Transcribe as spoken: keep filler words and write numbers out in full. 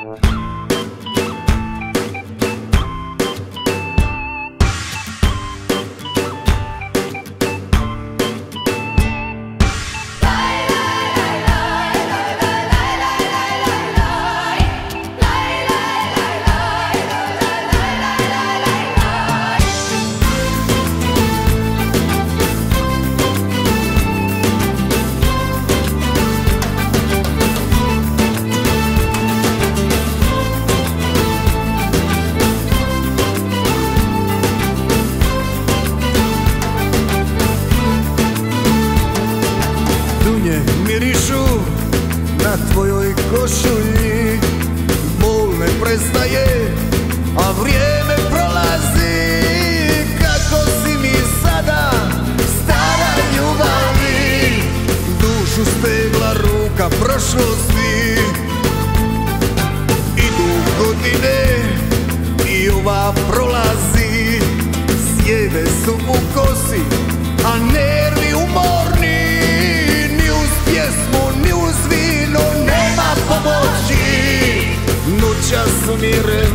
Tvojoj košulji bol ne prestaje, a vrijeme prolazi. Kako si mi sada stara ljubavi, dušu stegla ruka prošlosti. Idu godine i ova prolazi, sjede su u kosi, a nervi umorni. Ni uz pjesmu, ni uz vino nema pomoći. Noćas mi re